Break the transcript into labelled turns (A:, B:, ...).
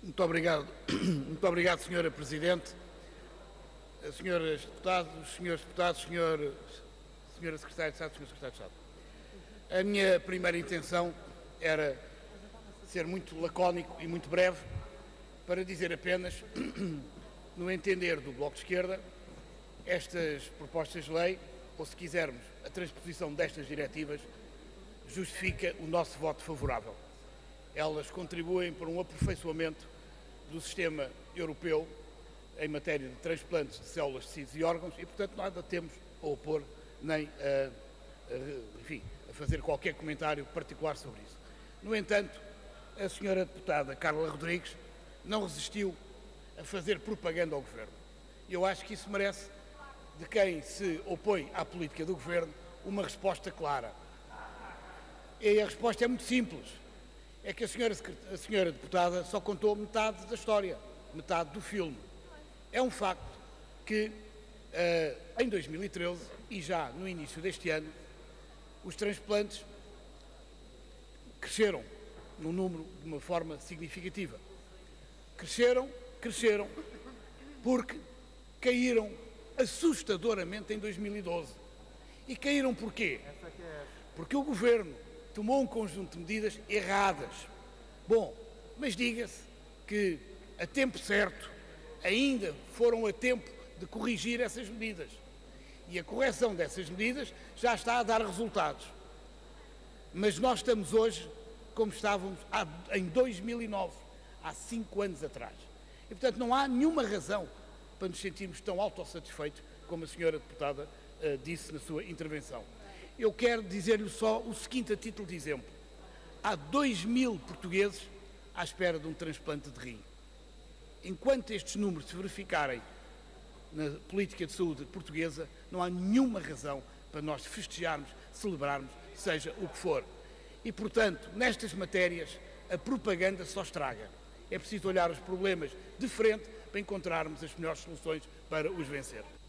A: Muito obrigado, Senhora Presidente, Senhores Deputados, Senhora Secretária de Estado, Senhor Secretário de Estado. A minha primeira intenção era ser muito lacónico e muito breve para dizer apenas, no entender do Bloco de Esquerda, estas propostas de lei, ou se quisermos, a transposição destas diretivas, justifica o nosso voto favorável. Elas contribuem para um aperfeiçoamento do sistema europeu em matéria de transplantes de células, tecidos e órgãos e, portanto, nada temos a opor nem a fazer qualquer comentário particular sobre isso. No entanto, a senhora deputada Carla Rodrigues não resistiu a fazer propaganda ao Governo. E eu acho que isso merece, de quem se opõe à política do Governo, uma resposta clara. E a resposta é muito simples. É que a senhora deputada só contou metade da história, metade do filme. É um facto que em 2013 e já no início deste ano, os transplantes cresceram no número de uma forma significativa. Cresceram porque caíram assustadoramente em 2012. E caíram porquê? Porque o Governo tomou um conjunto de medidas erradas. Bom, mas diga-se que a tempo certo ainda foram a tempo de corrigir essas medidas. E a correção dessas medidas já está a dar resultados. Mas nós estamos hoje como estávamos em 2009, há 5 anos atrás. E, portanto, não há nenhuma razão para nos sentirmos tão autossatisfeitos como a senhora deputada disse na sua intervenção. Eu quero dizer-lhe só o seguinte a título de exemplo. Há 2.000 portugueses à espera de um transplante de rim. Enquanto estes números se verificarem na política de saúde portuguesa, não há nenhuma razão para nós festejarmos, celebrarmos, seja o que for. E, portanto, nestas matérias, a propaganda só estraga. É preciso olhar os problemas de frente para encontrarmos as melhores soluções para os vencer.